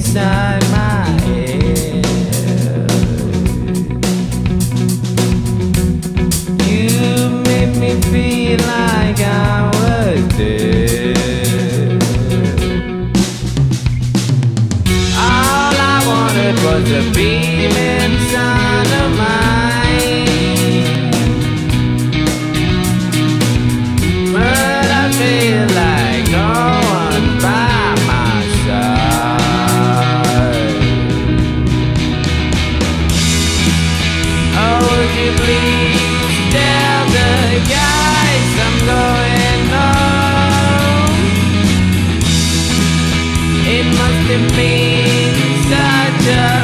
inside my head. You made me feel like I was dead. All I wanted was a beam inside of mine, but I feel like no one's by my side. Oh, would you please tell the guys I'm going home? It must have been such a